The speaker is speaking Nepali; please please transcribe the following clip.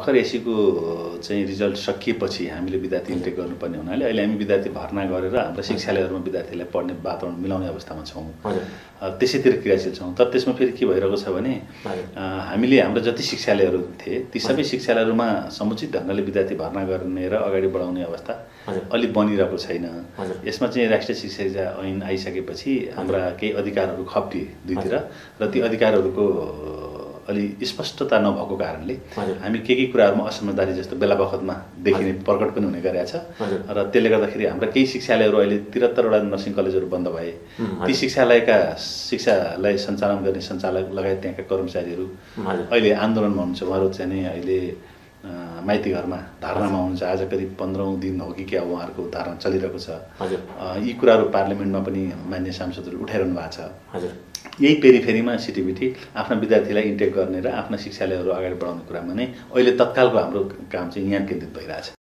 भर्खर एसीको चाहिँ रिजल्ट सकिएपछि हामीले विद्यार्थी इन्टेक गर्नुपर्ने हुनाले अहिले हामी विद्यार्थी भर्ना गरेर हाम्रो शिक्षालयहरूमा विद्यार्थीलाई पढ्ने वातावरण मिलाउने अवस्थामा छौँ। त्यसैतिर क्रियाशील छौँ। तर त्यसमा फेरि के भइरहेको छ भने हामीले हाम्रो जति शिक्षालयहरू थिए ती सबै शिक्षालयहरूमा समुचित ढङ्गले विद्यार्थी भर्ना गर्ने र अगाडि बढाउने अवस्था अलि बनिरहेको छैन। यसमा चाहिँ राष्ट्रिय शिक्षा ऐन आइसकेपछि हाम्रा केही अधिकारहरू खप्टिए दुईतिर र ती अधिकारहरूको अलि स्पष्टता नभएको कारणले हामी के कुराहरूमा असमझदारी जस्तो बेला बखतमा देखिने प्रकट पनि हुने गरेछ र त्यसले गर्दाखेरि हाम्रा केही शिक्षालयहरू अहिले 73वटा नर्सिङ कलेजहरू बन्द भए। ती शिक्षालाई सञ्चालन गर्ने सञ्चालक लगायत त्यहाँका कर्मचारीहरू अहिले आन्दोलनमा हुनुहुन्छ। उहाँहरू चाहिँ नि अहिले माइती घरमा धारणामा हुनुहुन्छ। आज करिब 15औं दिन हो कि क्या उहाँहरूको धारणा चलिरहेको छ। यी कुराहरू पार्लिमेन्टमा पनि मान्य सांसदहरूले उठाइरहनु भएको छ। यही पेरिफेरीमा सिटिबिटी आफ्ना विद्यार्थीलाई इन्टेक गर्ने र आफ्ना शिक्षालयहरू अगाडि बढाउने कुरामा नै अहिले तत्कालको हाम्रो काम चाहिँ यहाँ केन्द्रित भइरहेछ।